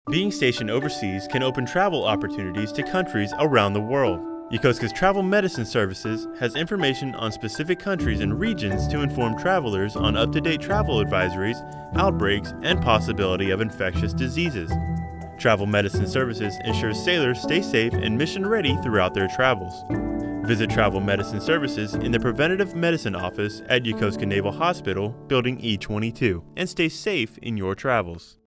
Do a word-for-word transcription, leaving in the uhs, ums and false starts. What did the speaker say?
Being stationed overseas can open travel opportunities to countries around the world. Yokosuka's Travel Medicine Services has information on specific countries and regions to inform travelers on up-to-date travel advisories, outbreaks, and possibility of infectious diseases. Travel Medicine Services ensures sailors stay safe and mission-ready throughout their travels. Visit Travel Medicine Services in the Preventative Medicine Office at Yokosuka Naval Hospital, Building E twenty-two, and stay safe in your travels.